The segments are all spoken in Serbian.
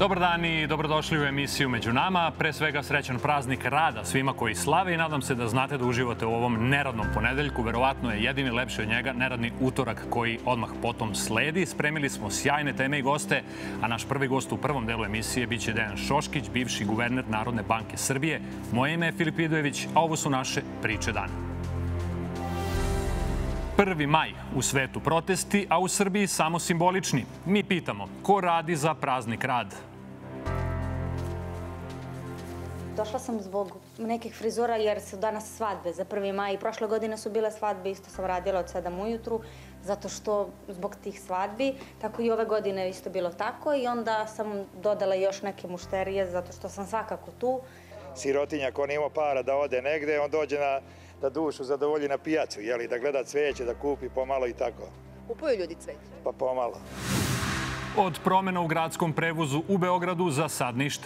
Dobar dan i dobrodošli u emisiju Među nama. Pre svega srećan praznik rada svima koji slave i nadam se da znate da uživate u ovom neradnom ponedeljku. Verovatno je jedini lepši od njega neradni utorak koji odmah potom sledi. Spremili smo sjajne teme i goste, a naš prvi gost u prvom delu emisije biće Dejan Šoškić, bivši guverner Narodne banke Srbije. Moje ime je Filip Vidojević, a ovo su naše priče dana. 1. maj u svetu protesti, a u Srbiji samo simbolični. Mi pitamo, ko radi za praznik rad? Došla sam zbog nekih frizura jer su danas svadbe za 1. maj. Prošle godine su bile svadbe, isto sam radila od 7 ujutru, zato što zbog tih svadbi, tako i ove godine isto bilo tako i onda sam dodala još neke mušterije zato što sam svakako tu. Sirotinja ko nema para da ode negde, on dođe da dušu zadovolji na pijacu, da gleda cveće, da kupi pomalo i tako. Kupuju ljudi cveće? Pa pomalo. Od promena u gradskom prevozu u Beogradu za sad ništa.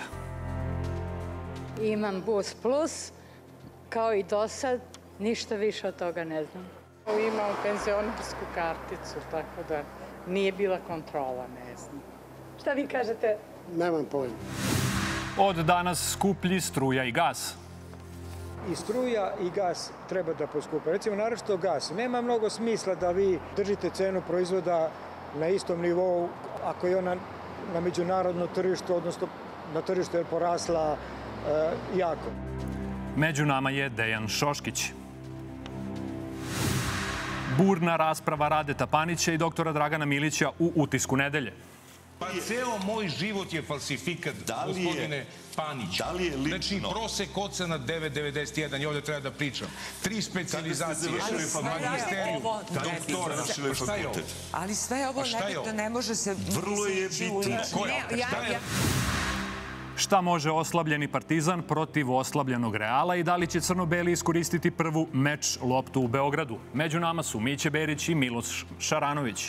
Imam Bus Plus, kao i do sad, ništa više od toga ne znam. Imam penzionersku karticu, tako da nije bila kontrola, ne znam. Šta vi kažete? Nemam pojma. Od danas skuplji struja i gas. I struja i gas treba da poskupe. Recimo, naročito gas. Nema mnogo smisla da vi držite cenu proizvoda na istom nivou ako je ona na međunarodnom tržištu, odnosno na tržištu je porasla jako. Među nama je Dejan Šoškić. Burna rasprava Radeta Panića i doktora Dragana Milića u Utisku nedelje. Pa ceo moj život je falsifikat, gospodine Panić. Znači, prosek ocena 9,91, i ovdje treba da pričam. 3 specijalizacije, magisteriju, doktora. Šta je ovo? Ali sve ovo ne može se... Vrlo je bitno. Šta može oslabljeni Partizan protiv oslabljenog Reala i da li će crno-beli iskoristiti prvu meč loptu u Beogradu? Među nama su Miće Berić i Miloš Šaranović.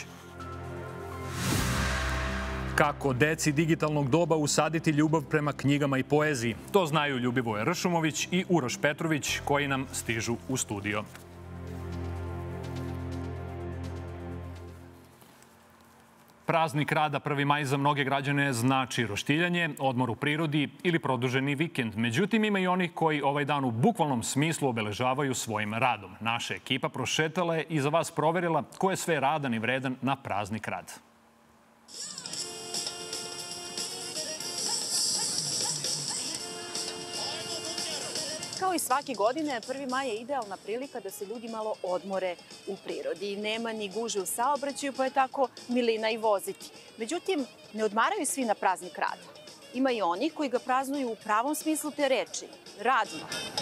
Kako deci digitalnog doba usaditi ljubav prema knjigama i poeziji? To znaju Ljubivoje Ršumović i Uroš Petrović koji nam stižu u studio. Praznik rada 1. maj za mnoge građane znači roštiljanje, odmor u prirodi ili produženi vikend. Međutim, ima i onih koji ovaj dan u bukvalnom smislu obeležavaju svojim radom. Naša ekipa prošetala je i za vas proverila ko je sve radan i vredan na praznik rad. Kao i svake godine, 1. maj je idealna prilika da se ljudi malo odmore u prirodi. Nema ni guže u saobraćaju, pa je tako milina i voziti. Međutim, ne odmaraju svi na praznik rada. Ima i oni koji ga praznuju u pravom smislu te reči, radno.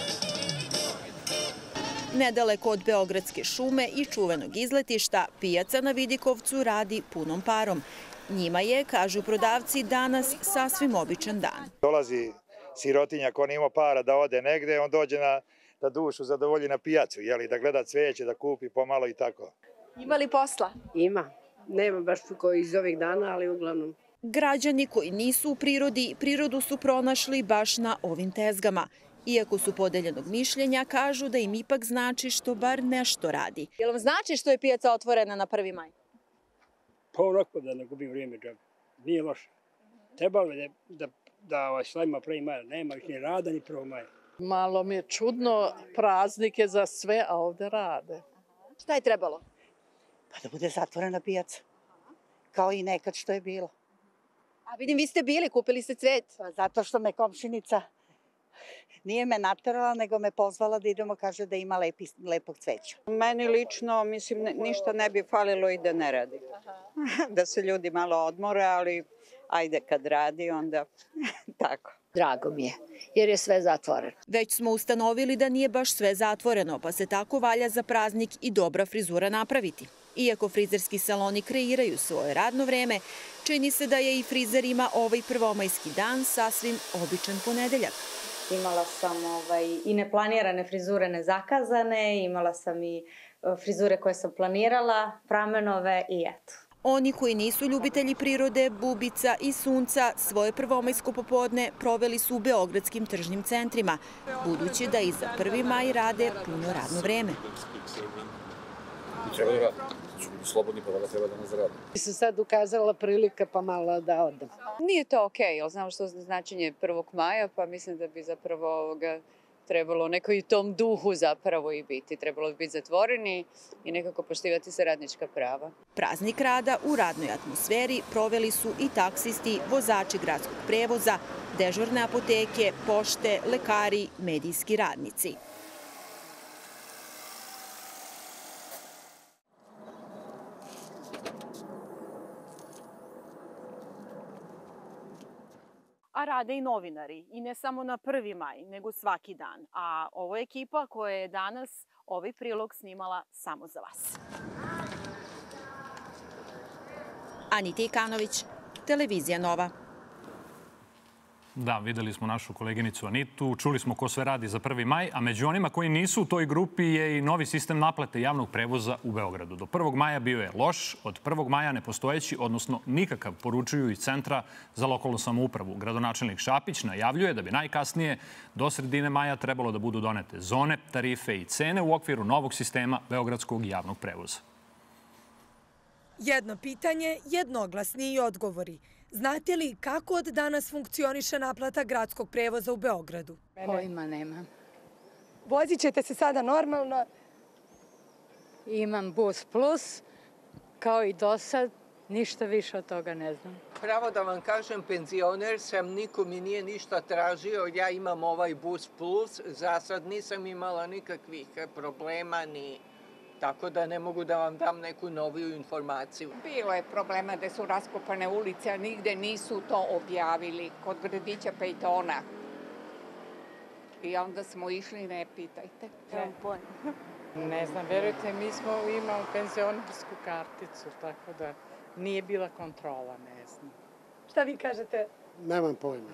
Nedaleko od Beogradske šume i čuvenog izletišta, pijaca na Vidikovcu radi punom parom. Njima je, kažu prodavci, danas sasvim običan dan. Dolazi sirotinja ko nema para da ode negde, on dođe da dušu zadovolji na pijacu, da gleda cveće, da kupi pomalo i tako. Ima li posla? Ima. Nema baš koji iz ovih dana, ali uglavnom. Građani koji nisu u prirodi, prirodu su pronašli baš na ovim tezgama. Iako su podeljenog mišljenja, kažu da im ipak znači što bar nešto radi. Jel vam znači što je pijaca otvorena na 1. maj? Pa onako da ne gubim vrijeme, nije loše. Trebalo je da slavimo 1. maja, nema ni rada ni 1. maja. Malo mi je čudno, praznike za sve, a ovde rade. Šta je trebalo? Pa da bude zatvorena pijaca, kao i nekad što je bilo. A vidim, vi ste bili, kupili ste cvet. Pa zato što me komšinica nije me naterala, nego me pozvala da idemo, kaže da ima lepog cveća. Meni lično, mislim, ništa ne bi falilo i da ne radi. Da se ljudi malo odmore, ali ajde kad radi, onda tako. Drago mi je, jer je sve zatvoreno. Već smo ustanovili da nije baš sve zatvoreno, pa se tako valja za praznik i dobra frizura napraviti. Iako frizerski saloni kreiraju svoje radno vreme, čini se da je i frizerima ovaj prvomajski dan sasvim običan ponedeljak. Imala sam i neplanirane frizure nezakazane, imala sam i frizure koje sam planirala, pramenove i eto. Oni koji nisu ljubitelji prirode, bubica i sunca svoje prvomajsko popodne proveli su u beogradskim tržnim centrima, budući da i za 1. maj rade puno radno vreme. I treba da radi. Su biti slobodni, pa da treba da nas zaradi. Mi se sad ukazala prilika pa malo da odem. Nije to okej, ali znamo što značenje 1. maja, pa mislim da bi zapravo trebalo neko i u tom duhu zapravo i biti. Trebalo bi biti zatvoreni i nekako poštivati se radnička prava. Praznik rada u radnoj atmosferi proveli su i taksisti, vozači gradskog prevoza, dežurne apoteke, pošte, lekari, medijski radnici. A rade i novinari, i ne samo na 1. maj, nego svaki dan. A ovo je ekipa koja je danas ovaj prilog snimala samo za vas. Anita Ikanović, Televizija Nova. Da, videli smo našu koleginicu Anitu, čuli smo ko sve radi za 1. maj, a među onima koji nisu u toj grupi je i novi sistem naplate javnog prevoza u Beogradu. Do 1. maja bio je loš, od 1. maja nepostojeći, odnosno nikakav, poručuju iz Centra za lokalnu samoupravu. Gradonačelnik Šapić najavljuje da bi najkasnije do sredine maja trebalo da budu donete zone, tarife i cene u okviru novog sistema beogradskog javnog prevoza. Jedno pitanje, jednoglasni odgovori. Znate li kako od danas funkcioniše naplata gradskog prevoza u Beogradu? Pojma nemam. Vozit ćete se sada normalno? Imam Bus Plus, kao i do sad, ništa više od toga ne znam. Pravo da vam kažem, penzioner sam, niko mi nije ništa tražio, ja imam ovaj Bus Plus, za sad nisam imala nikakvih problema ni... Tako da ne mogu da vam dam neku noviju informaciju. Bilo je problema da su raskopane ulice, a nigde nisu to objavili kod gradića Pejtona. I onda smo išli, ne pitajte. Ne znam, verujte, mi smo imali penzionersku karticu, tako da nije bila kontrola, ne znam. Šta vi kažete? Nemam pojma.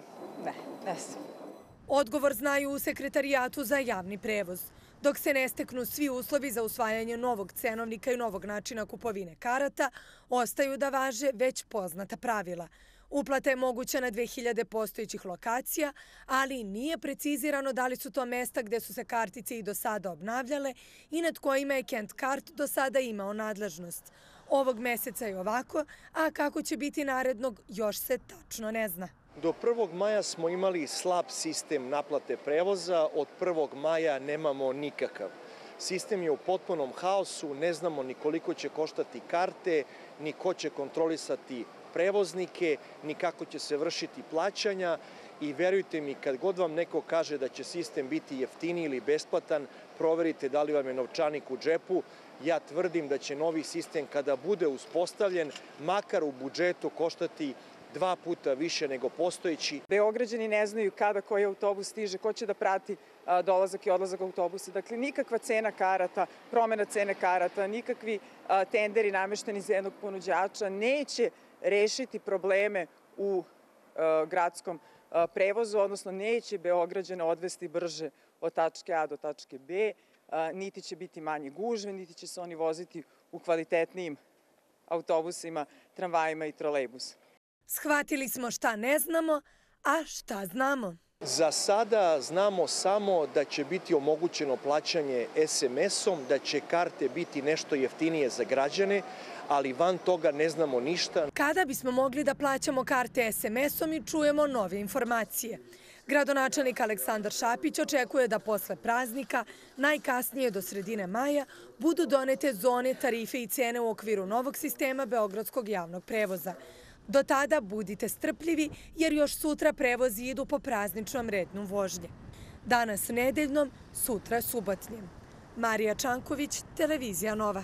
Ne znam. Odgovor znaju u Sekretarijatu za javni prevoz. Dok se ne steknu svi uslovi za usvajanje novog cenovnika i novog načina kupovine karata, ostaju da važe već poznata pravila. Uplata je moguća na 2000 postojećih lokacija, ali nije precizirano da li su to mesta gde su se kartice i do sada obnavljale i nad kojima je Kent Kart do sada imao nadležnost. Ovog meseca je ovako, a kako će biti narednog još se tačno ne zna. Do 1. maja smo imali slab sistem naplate prevoza, od 1. maja nemamo nikakav. Sistem je u potpunom haosu, ne znamo ni koliko će koštati karte, ni ko će kontrolisati prevoznike, ni kako će se vršiti plaćanja i verujte mi, kad god vam neko kaže da će sistem biti jeftiniji ili besplatan, proverite da li vam je novčanik u džepu. Ja tvrdim da će novi sistem kada bude uspostavljen, makar u budžetu koštati 2 puta više nego postojeći. Beograđani ne znaju kada koji autobus stiže, ko će da prati dolazak i odlazak autobusa. Dakle, nikakva cena karata, promena cene karata, nikakvi tenderi namešteni za jednog ponuđača neće rešiti probleme u gradskom prevozu, odnosno neće Beograđane odvesti brže od tačke A do tačke B, niti će biti manje gužve, niti će se oni voziti u kvalitetnijim autobusima, tramvajima i trolejbusima. Shvatili smo šta ne znamo, a šta znamo. Za sada znamo samo da će biti omogućeno plaćanje SMS-om, da će karte biti nešto jeftinije za građane, ali van toga ne znamo ništa. Kada bismo mogli da plaćamo karte SMS-om i čujemo nove informacije? Gradonačelnik Aleksandar Šapić očekuje da posle praznika, najkasnije do sredine maja, budu donete zone, tarife i cene u okviru novog sistema beogradskog javnog prevoza. Do tada budite strpljivi jer još sutra prevozi idu po prazničnom redu vožnje. Danas nedeljnom, sutra subotnjem. Marija Čanković, Televizija Nova.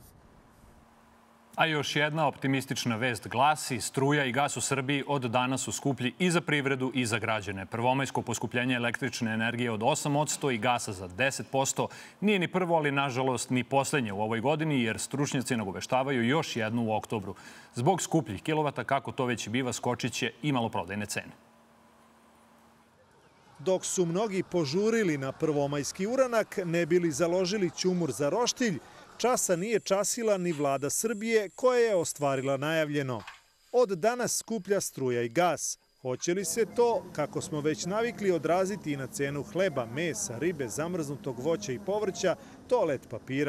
A još jedna optimistična vest glasi: struja i gas u Srbiji od danas su skuplji i za privredu i za građane. Prvomajsko poskupljenje električne energije od 8% i gasa za 10% nije ni prvo, ali nažalost ni poslednje u ovoj godini, jer stručnjaci nagoveštavaju još jednu u oktobru. Zbog skupljih kilovata, kako to već i biva, skočit će i maloprodajne cene. Dok su mnogi požurili na prvomajski uranak, ne bili založili ćumur za roštilj, časa nije časila ni vlada Srbije, koja je ostvarila najavljeno. Od danas skuplja struja i gas. Hoće li se to, kako smo već navikli, odraziti i na cenu hleba, mesa, ribe, zamrznutog voća i povrća, toalet papira?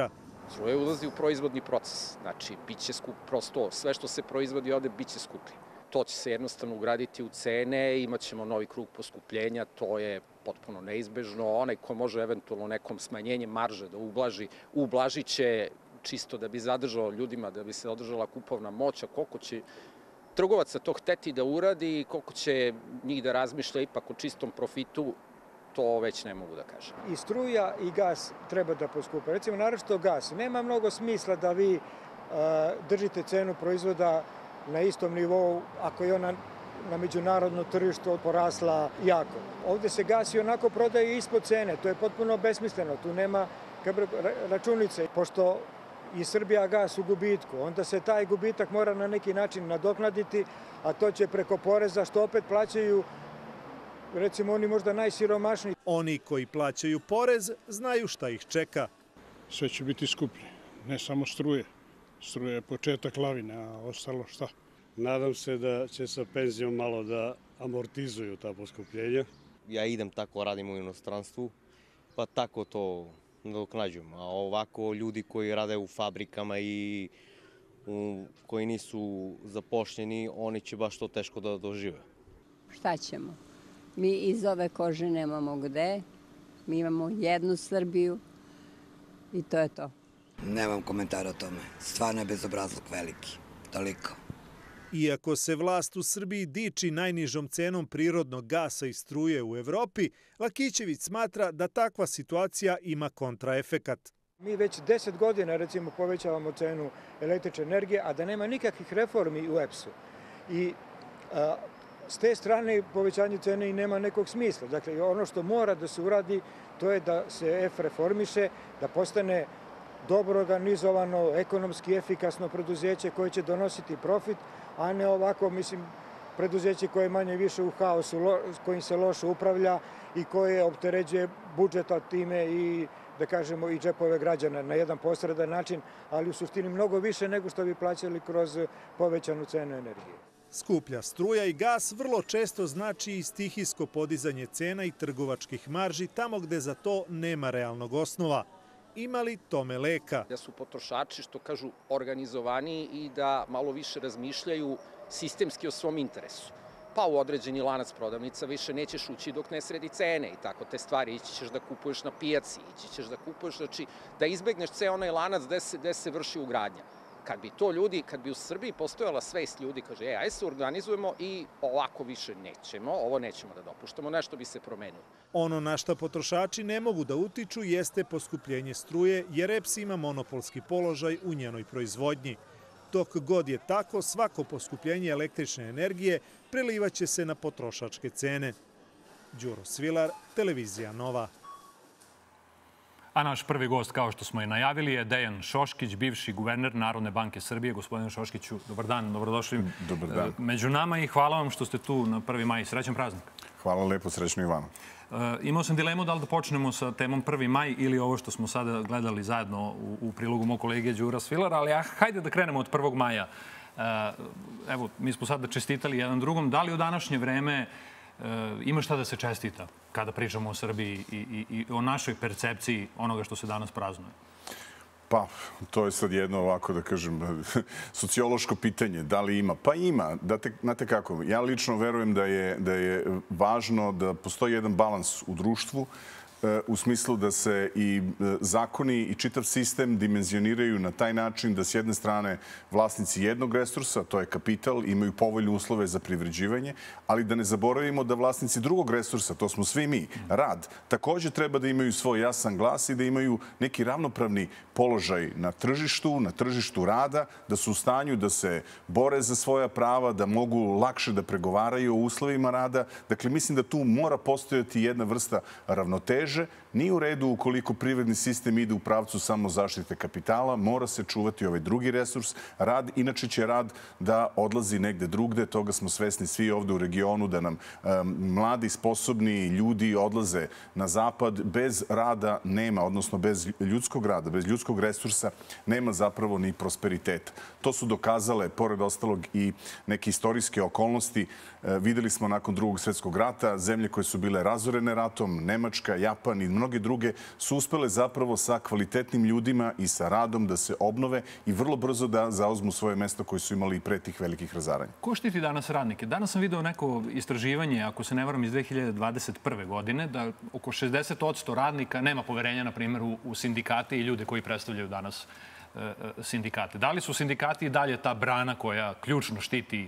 Struja ulazi u proizvodni proces. Znači, bit će skup, prosto sve što se proizvodi ovde bit će skuplje. To će se jednostavno ugraditi u cene, imat ćemo novi krug poskupljenja, to je potpuno neizbežno. Onaj ko može eventualno nekom smanjenjem marže da ublažit će čisto da bi zadržao ljudima, da bi se održala kupovna moć, a koliko će trgovaca to hteti da uradi i koliko će njih da razmišlja ipak o čistom profitu, to već ne mogu da kažem. I struja i gas treba da poskupe. Recimo, naročito gas. Nema mnogo smisla da vi držite cenu proizvoda na istom nivou ako je ona na međunarodno tržištu porasla jako. Ovde se gas i onako prodaje ispod cene. To je potpuno besmisleno. Tu nema računice. Pošto i Srbija gas u gubitku, onda se taj gubitak mora na neki način nadoknaditi, a to će preko poreza što opet plaćaju recimo oni možda najsiromašniji. Oni koji plaćaju porez znaju šta ih čeka. Sve će biti skuplje, ne samo struje. Struje je početak lavine, a ostalo šta? Nadam se da će sa penzijom malo da amortizuju ta poskupljenja. Ja idem tako, radim u inostranstvu, pa tako to nadoknađujem. A ovako ljudi koji rade u fabrikama i koji nisu zapošljeni, oni će baš to teško da dožive. Šta ćemo? Mi iz ove kože nemamo gde. Mi imamo jednu Srbiju i to je to. Nemam komentara o tome. Stvarno je bezobrazluk veliki. Toliko. Iako se vlast u Srbiji diči najnižom cenom prirodnog gasa i struje u Evropi, Lakićević smatra da takva situacija ima kontraefekat. Mi već 10 godina recimo povećavamo cenu električne energije, a da nema nikakvih reformi u EPS-u. I s te strane povećanje cene i nema nekog smisla. Dakle, ono što mora da se uradi, to je da se EF reformiše, da postane dobro organizovano, ekonomski efikasno preduzeće koje će donositi profit, a ne ovako, mislim, preduzeće koje je manje više u haosu, kojim se loše upravlja i koje opteređuje budžeta time i, da kažemo, i džepove građana na jedan posredan način, ali u suštini mnogo više nego što bi plaćali kroz povećanu cenu energije. Skuplja struja i gas vrlo često znači i stihijsko podizanje cena i trgovačkih marži tamo gde za to nema realnog osnova. Ima li tome leka? Da su potrošači, što kažu, organizovaniji i da malo više razmišljaju sistemski o svom interesu. Pa u određeni lanac prodavnica više nećeš ući dok ne sredi cene i tako te stvari. Ići ćeš da kupuješ na pijaci, ići ćeš da kupuješ, znači da izbegneš ceo onaj lanac gde se vrši ugradnja. Kad bi to ljudi, kad bi u Srbiji postojala svest ljudi, kaže, ajde se organizujemo i ovako više nećemo, ovo nećemo da dopuštamo, nešto bi se promenilo. Ono na šta potrošači ne mogu da utiču jeste poskupljenje struje, jer EPS ima monopolski položaj u njenoj proizvodnji. Dok god je tako, svako poskupljenje električne energije prelivaće se na potrošačke cene. Đuro Svilar, Televizija Nova. A naš prvi gost, kao što smo i najavili, je Dejan Šoškić, bivši guverner Narodne banke Srbije. Gospodine Šoškiću, dobar dan, dobrodošli među nama i hvala vam što ste tu na 1. maj. Srećan praznik. Hvala lepo, srećno i vama. Imao sam dilemu da li da počnemo sa temom 1. maj ili ovo što smo sada gledali zajedno u prilogu mog kolege Đura Svilara, ali hajde da krenemo od 1. maja. Evo, mi smo sada čestitali jedan drugom. Da li u današnje vreme ima šta da se čestita kada pričamo o Srbiji i o našoj percepciji onoga što se danas praznuje? Pa, to je sad jedno ovako, da kažem, sociološko pitanje. Da li ima? Pa ima. Znate kako, ja lično verujem da je važno da postoji jedan balans u društvu, u smislu da se i zakoni i čitav sistem dimenzioniraju na taj način da s jedne strane vlasnici jednog resursa, to je kapital, imaju povoljne uslove za privređivanje, ali da ne zaboravimo da vlasnici drugog resursa, to smo svi mi, rad, takođe treba da imaju svoj jasan glas i da imaju neki ravnopravni položaj na tržištu rada, da su u stanju da se bore za svoja prava, da mogu lakše da pregovaraju o uslovima rada. Dakle, mislim da tu mora postojati jedna vrsta ravnoteže. Nije u redu ukoliko privredni sistem ide u pravcu samo zaštite kapitala, mora se čuvati ovaj drugi resurs, rad. Inače će rad da odlazi negde drugde, toga smo svesni svi ovde u regionu, da nam mladi, sposobni ljudi odlaze na zapad. Bez rada nema, odnosno bez ljudskog rada, bez ljudskog resursa nema zapravo ni prosperiteta. To su dokazale, pored ostalog, i neke istorijske okolnosti. Videli smo nakon Drugog svjetskog rata zemlje koje su bile razorene ratom, Nemačka, Japan, Japan i mnoge druge su uspele zapravo sa kvalitetnim ljudima i sa radom da se obnove i vrlo brzo da zauzmu svoje mesto koje su imali i pre tih velikih razaranja. Ko štiti danas radnike? Danas sam video neko istraživanje, ako se ne varam, iz 2021. godine, da oko 60% radnika nema poverenja, na primjer, u sindikate i ljude koji predstavljaju danas sindikate. Da li su sindikati i dalje ta brana koja ključno štiti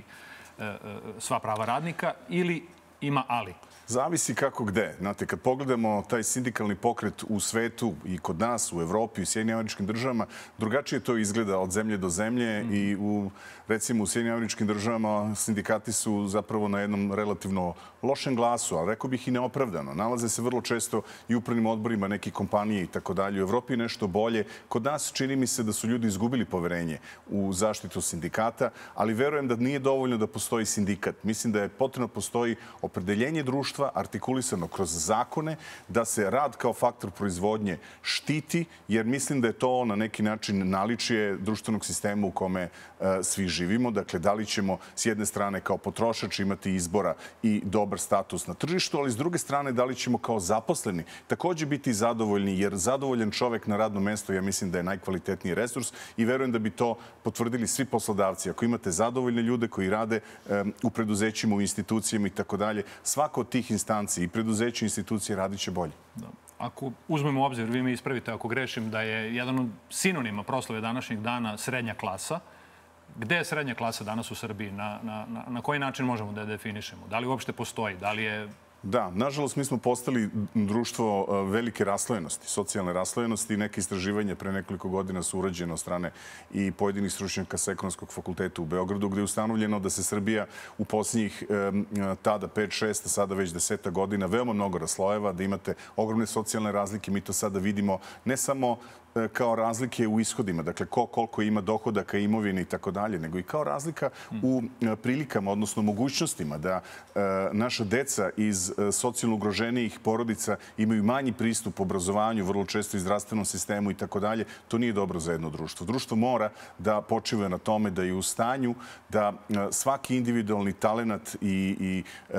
sva prava radnika ili ima ali? Zavisi kako gde. Znate, kad pogledamo taj sindikalni pokret u svetu i kod nas, u Evropi, u Sjedinjenim Američkim Državama, drugačije to izgleda od zemlje do zemlje i recimo u Sjedinjenim Američkim Državama sindikati su zapravo na jednom relativno lošem glasu, ali rekao bih i neopravdano. Nalaze se vrlo često i u upravnim odborima nekih kompanije i tako dalje. U Evropi je nešto bolje. Kod nas čini mi se da su ljudi izgubili poverenje u zaštitu sindikata, ali verujem da nije dovoljno da postoji sindikat. Mislim da je potrebno postoji opredeljenje društva artikulisano kroz zakone, da se rad kao faktor proizvodnje štiti, jer mislim da je to na neki način naličje društvenog sistema u kome svi živimo. Dakle, da li ćemo s jedne strane kao potrošač imati izbora i dobar status na tržištu, ali s druge strane da li ćemo kao zaposleni također biti zadovoljni, jer zadovoljan čovek na radnom mestu, ja mislim da je najkvalitetniji resurs i verujem da bi to potvrdili svi poslodavci. Ako imate zadovoljne ljude koji rade u preduzećima, u institucijama i tako dalje, svako od tih instanci i preduzeća i institucije radit će bolje. Ako uzmemo u obzir, vi me ispravite ako grešim, da je jedan od sinonima proslave današnjeg dana srednja klasa. Gde je srednja klasa danas u Srbiji? Na koji način možemo da je definišemo? Da li uopšte postoji? Da li je... Da, nažalost, mi smo postali društvo velike raslojenosti, socijalne raslojenosti. Neke istraživanje pre nekoliko godina su urađene od strane i pojedinih stručnjaka sa Ekonomskog fakulteta u Beogradu, gde je ustanovljeno da se Srbija u posljednjih tada 5-6, sada već 10 godina veoma mnogo raslojeva, da imate ogromne socijalne razlike. Mi to sada vidimo ne samo kao razlike u ishodima, dakle koliko ima dohodaka, imovine i tako dalje, nego i kao razlika u prilikama, odnosno mogućnostima da naša deca iz socijalno ugroženijih porodica imaju manji pristup obrazovanju, vrlo često i zdravstvenom sistemu i tako dalje. To nije dobro za jedno društvo. Društvo mora da počiva na tome da je u stanju da svaki individualni talenat i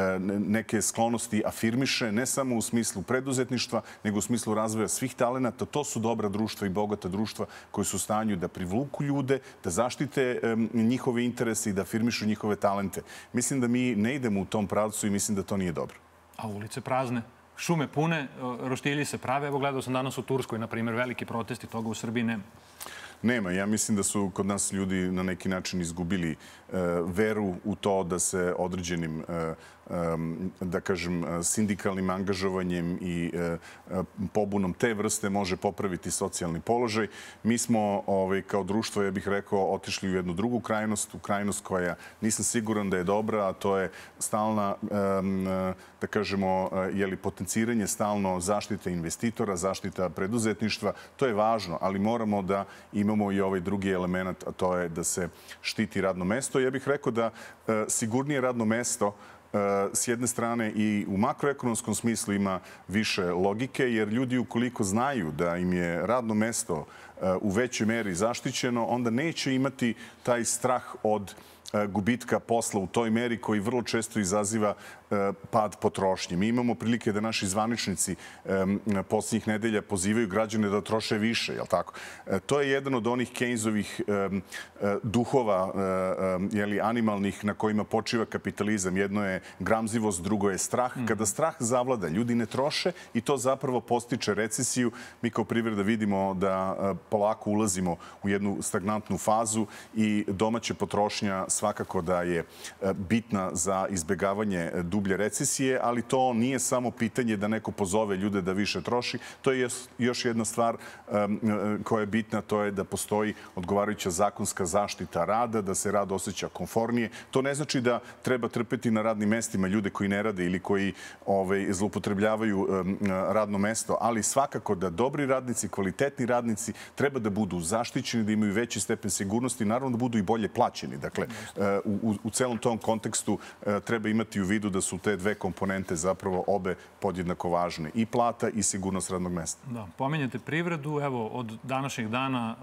neke sklonosti afirmiše, ne samo u smislu preduzetništva, nego u smislu razvoja svih talenata. To su dobra društva i bogata društva koji su u stanju da privluku ljude, da zaštite njihove interese i da afirmišu njihove talente. Mislim da mi ne idemo u tom pravcu i mislim da to nije dobro. A ulice prazne, šume pune, roštilji se prave. Evo, gledao sam danas u Turskoj, na primjer, veliki protesti, toga u Srbiji nema. Nema. Ja mislim da su kod nas ljudi na neki način izgubili veru u to da se određenim, da kažem, sindikalnim angažovanjem i pobunom te vrste može popraviti socijalni položaj. Mi smo kao društvo, ja bih rekao, otišli u jednu drugu krajnost, u krajnost koja nisam siguran da je dobra, a to je stalna, da kažemo, potenciranje stalno zaštite investitora, zaštita preduzetništva. To je važno, ali moramo da imamo i ovaj drugi element, a to je da se štiti radno mesto. Ja bih rekao da sigurnije radno mesto s jedne strane i u makroekonomskom smislu ima više logike, jer ljudi ukoliko znaju da im je radno mesto u većoj meri zaštićeno, onda neće imati taj strah od gubitka posla u toj meri koji vrlo često izaziva pad potrošnje. Mi imamo prilike da naši zvaničnici posljednjih nedelja pozivaju građane da troše više, je li tako? To je jedan od onih Keynesovih duhova animalnih na kojima počiva kapitalizam. Jedno je gramzivost, drugo je strah. Kada strah zavlada, ljudi ne troše i to zapravo postiče recesiju. Mi kao privreda vidimo da polako ulazimo u jednu stagnantnu fazu i domaća potrošnja svakako da je bitna za izbegavanje dublje recesije, ali to nije samo pitanje da neko pozove ljude da više troši. To je još jedna stvar koja je bitna, to je da postoji odgovarajuća zakonska zaštita rada, da se rad osjeća konfornije. To ne znači da treba trpeti na radnim mestima ljude koji ne rade ili koji zloupotrebljavaju radno mesto, ali svakako da dobri radnici, kvalitetni radnici treba da budu zaštićeni, da imaju veći stepen sigurnosti i naravno da budu i bolje plaćeni. Dakle, u celom tom kontekstu treba imati u vidu da su te dve komponente zapravo obe podjednako važne. I plata i sigurnost radnog mesta. Da, pominjete privredu. Evo, od današnjeg dana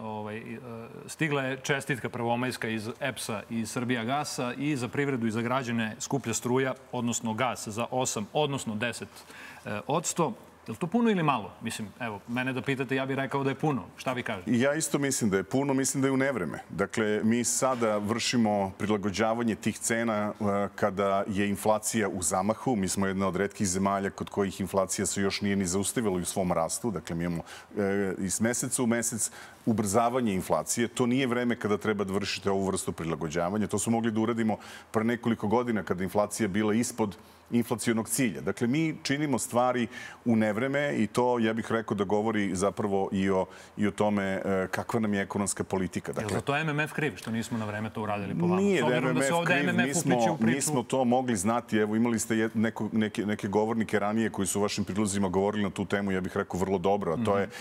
stigla je čestitka prvomajska iz EPS-a i Srbijagasa i za privredu i za građane skuplja struja, odnosno gas za 8, odnosno 10%. Je li to puno ili malo? Mislim, evo, mene da pitate, ja bih rekao da je puno. Šta vi kažete? Ja isto mislim da je puno, mislim da je u nevreme. Dakle, mi sada vršimo prilagođavanje tih cena kada je inflacija u zamahu. Mi smo jedna od retkih zemalja kod kojih inflacija se još nije ni zaustavila u svom rastu. Dakle, mi imamo iz meseca u mesec ubrzavanje inflacije. To nije vreme kada treba da vršite ovu vrstu prilagođavanja. To smo mogli da uradimo pre nekoliko godina kada inflacija bila ispod inflacionog cilja. Dakle, mi činimo stvari u nevreme i to, ja bih rekao, da govori zapravo i o tome kakva nam je ekonomska politika. Je li za to MMF kriv što nismo na vreme to uradili po vama? Nije da MMF kriv, mi smo to mogli znati. Evo, imali ste neke govornike ranije koji su u vašim prilozima govorili na tu temu, ja bih rekao, vrlo dobro. A to je,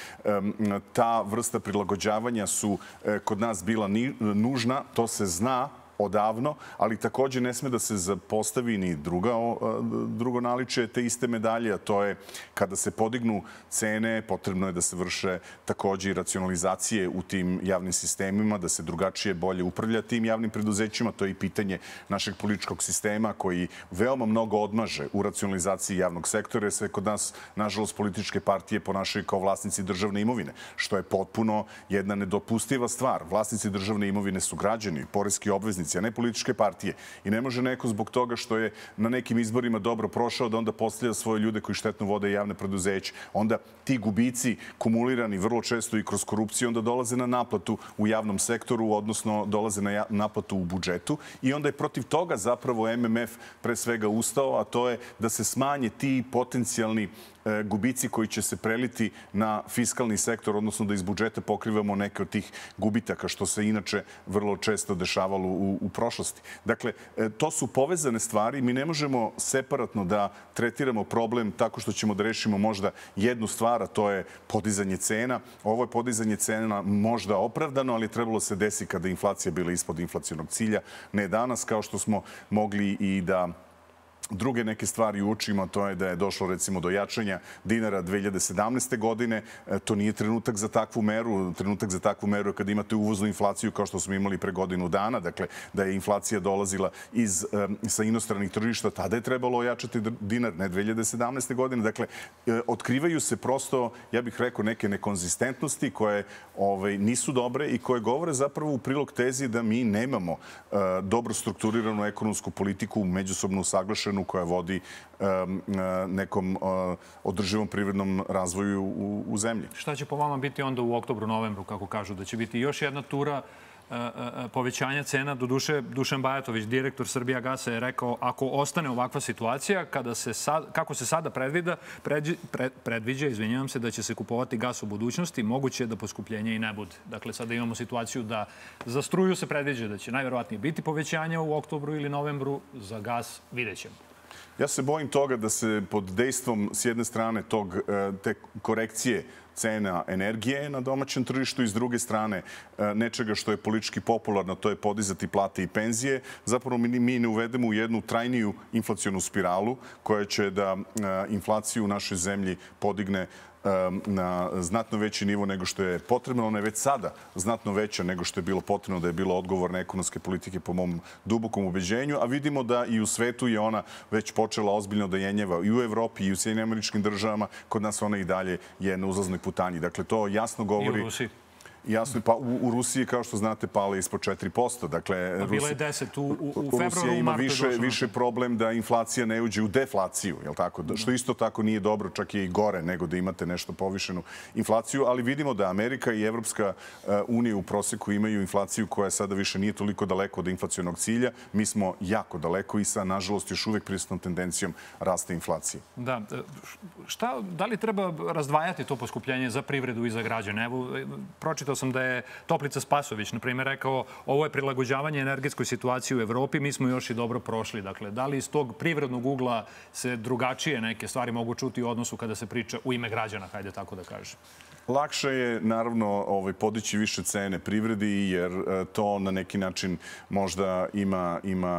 ta vrsta prilagođavanja su kod nas bila nužna, to se zna odavno, ali takođe ne sme da se zapostavi ni drugo naličje te iste medalje, a to je kada se podignu cene, potrebno je da se vrše takođe i racionalizacije u tim javnim sistemima, da se drugačije bolje upravlja tim javnim preduzećima. To je i pitanje našeg političkog sistema koji veoma mnogo odmaže u racionalizaciji javnog sektora, jer se kod nas, nažalost, političke partije ponašaju kao vlasnici državne imovine, što je potpuno jedna nedopustiva stvar. Vlasnici državne imovine su građani, poreski obveznici, a ne političke partije. I ne može neko zbog toga što je na nekim izborima dobro prošao da onda postavlja svoje ljude koji štetno vode javne preduzeće. Onda ti gubici kumulirani vrlo često i kroz korupciju onda dolaze na naplatu u javnom sektoru, odnosno dolaze na naplatu u budžetu. I onda je protiv toga zapravo MMF pre svega ustao, a to je da se smanje ti potencijalni gubici koji će se preliti na fiskalni sektor, odnosno da iz budžeta pokrivamo neke od tih gubitaka, što se inače vrlo često dešavalo u prošlosti. Dakle, to su povezane stvari. Mi ne možemo separatno da tretiramo problem tako što ćemo da rešimo možda jednu stvar, a to je podizanje cena. Ovo je podizanje cena možda opravdano, ali je trebalo se desiti kada je inflacija bila ispod inflacionog cilja. Ne danas, kao što smo mogli i da druge neke stvari učimo, to je da je došlo recimo do jačanja dinara 2017. godine. To nije trenutak za takvu meru. Trenutak za takvu meru je kada imate uvoznu inflaciju kao što smo imali pre godinu dana. Dakle, da je inflacija dolazila sa inostranih tržišta, tada je trebalo ojačati dinar, ne 2017. godine. Dakle, otkrivaju se prosto, ja bih rekao, neke nekonzistentnosti koje nisu dobre i koje govore zapravo u prilog tezi da mi nemamo dobro strukturiranu ekonomsku politiku, međusobno usaglašenu, koja vodi nekom održivom privrednom razvoju u zemlji. Šta će po vama biti onda u oktobru, novembru, kako kažu, da će biti još jedna tura povećanja cena? Doduše, Dušan Bajatović, direktor Srbijagasa, je rekao ako ostane ovakva situacija, kako se sada predviđa, izvinjavam se, da će se kupovati gas u budućnosti, moguće je da poskupljenja i ne bude. Dakle, sada imamo situaciju da za struju se predviđa da će najverovatnije biti povećanja u oktobru ili novembru, za gas vidjet ćemo. Ja se bojim toga da se pod dejstvom s jedne strane te korekcije cena energije na domaćem tržištu i s druge strane nečega što je politički popularno, to je podizati plate i penzije, zapravo mi ne uvedemo u jednu trajniju inflacionu spiralu koja će da inflaciju u našoj zemlji podigne na znatno veći nivo nego što je potrebno. Ona je već sada znatno veća nego što je bilo potrebno da je bilo odgovorne ekonomske politike po mom dubokom ubeđenju, a vidimo da i u svetu je ona već počela ozbiljno da jenjeva i u Evropi i u Sjedinjenim Američkim Državama. Kod nas ona i dalje je na uzlaznoj putanji. Dakle, to jasno govori... I u Rusiji. Jasno, pa u Rusiji, kao što znate, pala je ispod 4%. Dakle, bila je 10 u februaru, Rusija ima više problem da inflacija ne uđe u deflaciju, je li tako? Što isto tako nije dobro, čak je i gore nego da imate nešto povišenu inflaciju, ali vidimo da Amerika i Evropska unija u proseku imaju inflaciju koja sada više nije toliko daleko od inflacionog cilja. Mi smo jako daleko i sa, nažalost, još uvek prisutnom tendencijom rasta inflacije. Da. Da li treba razdvajati to poskupljenje za privredu i za građane? Evo, pročitao sam da je Toplica Spasović, na primjer, rekao ovo je prilagođavanje energetskoj situaciji u Evropi, mi smo još i dobro prošli. Dakle, da li iz tog privrednog ugla se drugačije neke stvari mogu čuti u odnosu kada se priča u ime građana, hajde tako da kažem? Lakše je, naravno, podići više cene privredi, jer to na neki način možda ima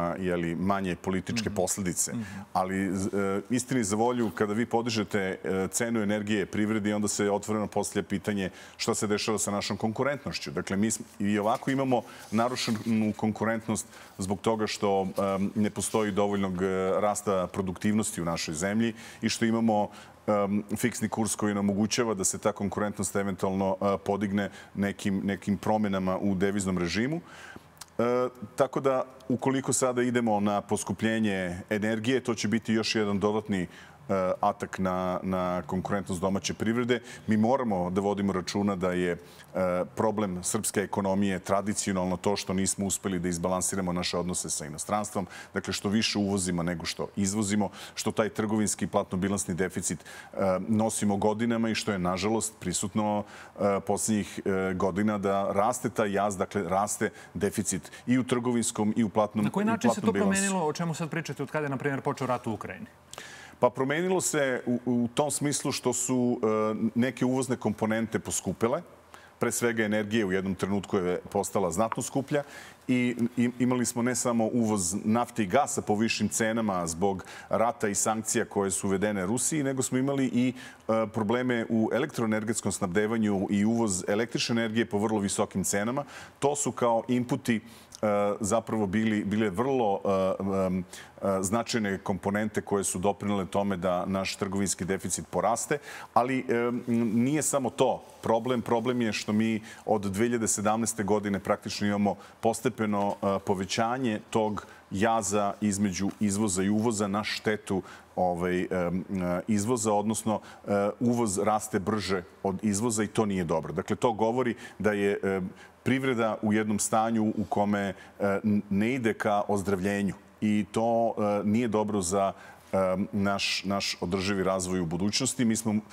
manje političke posledice. Ali istini za volju, kada vi podižete cenu energije privredi, onda se otvoreno postavlja pitanje šta se dešava sa našom konkurentnošću. Dakle, mi i ovako imamo narušenu konkurentnost zbog toga što ne postoji dovoljnog rasta produktivnosti u našoj zemlji i što imamo fiksni kurs koji nam omogućava da se ta konkurentnost eventualno podigne nekim promenama u deviznom režimu. Tako da, ukoliko sada idemo na poskupljenje energije, to će biti još jedan dodatni atak na konkurentnost domaće privrede. Mi moramo da vodimo računa da je problem srpske ekonomije tradicionalno to što nismo uspeli da izbalansiramo naše odnose sa inostranstvom. Dakle, što više uvozimo nego što izvozimo, što taj trgovinski platno-bilansni deficit nosimo godinama i što je, nažalost, prisutno posljednjih godina da raste taj jaz, dakle, raste deficit i u trgovinskom i u platnom bilansu. Na koji način se to promenilo? O čemu sad pričate od kada je, na primjer, počeo rat u Ukrajini? Pa promenilo se u tom smislu što su neke uvozne komponente poskupele. Pre svega energije u jednom trenutku je postala znatno skuplja i imali smo ne samo uvoz nafte i gasa po višim cenama zbog rata i sankcija koje su uvedene Rusiji, nego smo imali i probleme u elektroenergetskom snabdevanju i uvoz električne energije po vrlo visokim cenama. To su kao inputi zapravo bile vrlo značajne komponente koje su doprinele tome da naš trgovinski deficit poraste, ali nije samo to problem. Problem je što mi od 2017. godine praktično imamo postepeno povećanje tog jaza između izvoza i uvoza na štetu izvoza, odnosno uvoz raste brže od izvoza i to nije dobro. Dakle, to govori da je privreda u jednom stanju u kome ne ide ka ozdravljenju i to nije dobro za naš održivi razvoj u budućnosti. Mi smo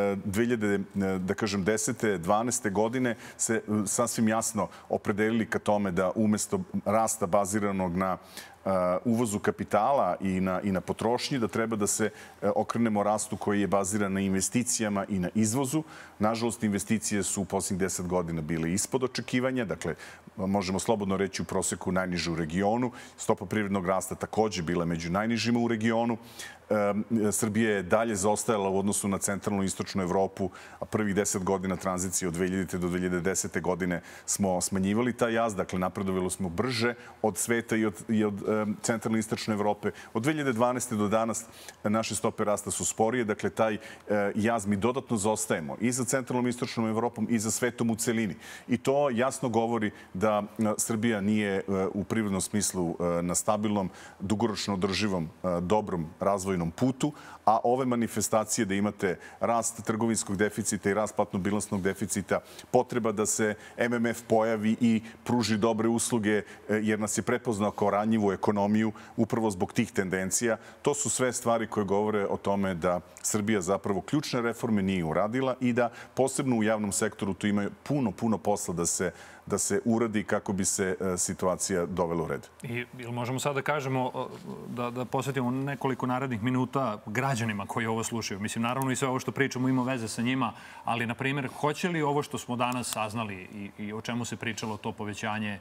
2010. 12. godine se sasvim jasno opredelili ka tome da umjesto rasta baziranog na uvozu kapitala i na potrošnji, da treba da se okrenemo rastu koji je baziran na investicijama i na izvozu. Nažalost, investicije su u posljednjih 10 godina bile ispod očekivanja. Dakle, možemo slobodno reći u proseku najniže u regionu. Stopa privrednog rasta također bila među najnižima u regionu. Srbija je dalje zaostajala u odnosu na centralnu i istočnu Evropu, a prvih 10 godina tranzicije od 2000. do 2010. godine smo smanjivali taj jaz. Dakle, napredovali smo brže od sveta i od centralne i istočne Evrope. Od 2012. do danas naše stope rasta su sporije. Dakle, taj jaz mi dodatno zaostajemo i za centralnom i istočnom Evropom i za svetom u celini. I to jasno govori da Srbija nije u privrednom smislu na stabilnom, dugoročno održivom, dobrom razvojnom putu, a ove manifestacije da imate rast trgovinskog deficita i rast platno-bilansnog deficita, potreba da se MMF pojavi i pruži dobre usluge jer nas je prepoznao kao ranjivu ekonomiju upravo zbog tih tendencija. To su sve stvari koje govore o tome da Srbija zapravo ključne reforme nije uradila i da posebno u javnom sektoru tu ima puno posla da se uradi kako bi se situacija dovela u red. I možemo sad da kažemo, da posvetimo nekoliko narednih minuta građanima koji ovo slušaju. Mislim, naravno i sve ovo što pričamo ima veze sa njima, ali, na primjer, hoće li ovo što smo danas saznali i o čemu se pričalo, to povećanje